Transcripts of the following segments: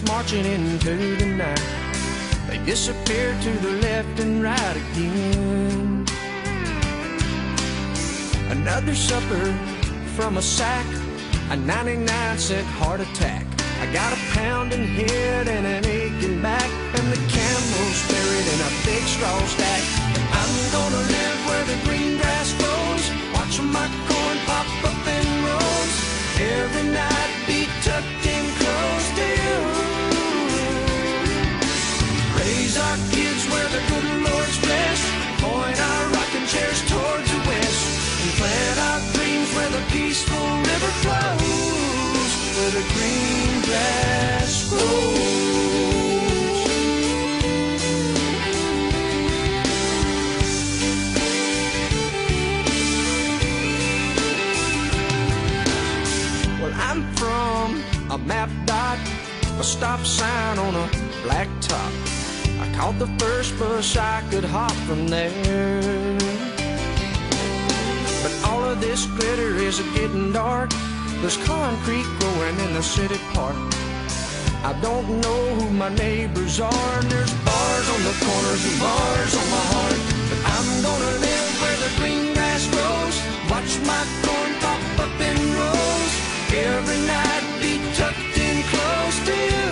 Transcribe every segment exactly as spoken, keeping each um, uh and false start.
marching into the night. They disappeared to the left and right again. Another supper from a sack, a ninety-nine cent heart attack. I got a pounding head and an aching back, and the camel's buried in a big straw stack. I'm gonna live where the green grass grows, watching my corn pop up in rows. Every night be tucked in close to you. Raise our kids where the good Lord's blessed, point our rocking chairs towards the west, and plant our dreams where the peaceful river flows, where the green grass grows. Well, I'm from a map dot, a stop sign on a black top. I caught the first bus I could hop from there. But all of this glitter is getting dark. There's concrete growing in the city park. I don't know who my neighbors are. There's bars on the corners and bars on my heart. But I'm gonna live where the green grass grows, watch my corn pop up in rows. Every night be tucked in close to you.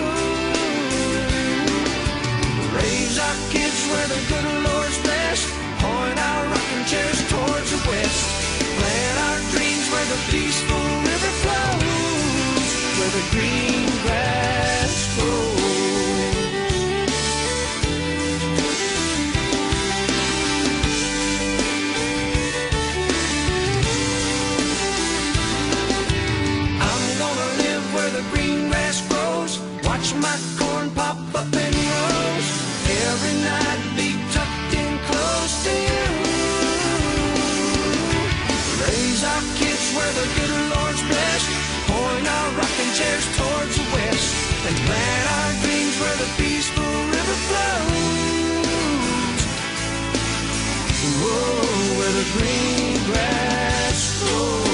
Raise our kids where the good Lord's blessed, point our rocking chairs towards the west, plant our dreams where the peaceful river flows, where the green grass grows. I'm gonna live where the green grass grows, watch my corn pop up in rows. Every night be tucked in close to you. Raise our kids where the good Lord's blessed, point our rocking chairs towards the west, and plant our dreams where the peaceful river flows. Whoa, where the green grass grows.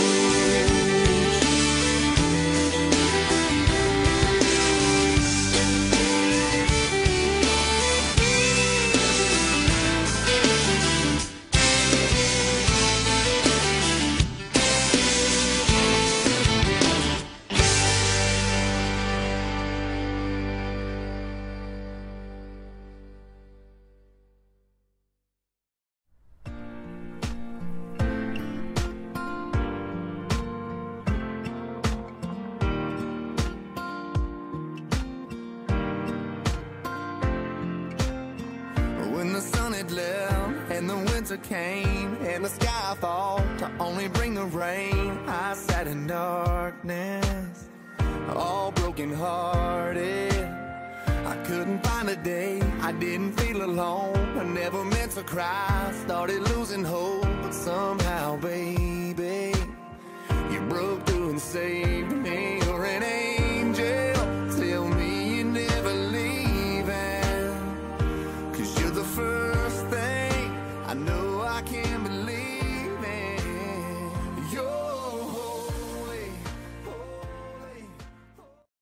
Came and the sky thought to only bring the rain. I sat in darkness, all broken hearted. I couldn't find a day I didn't feel alone. I never meant to cry, started losing hope, but somehow, baby, you broke through and saved me.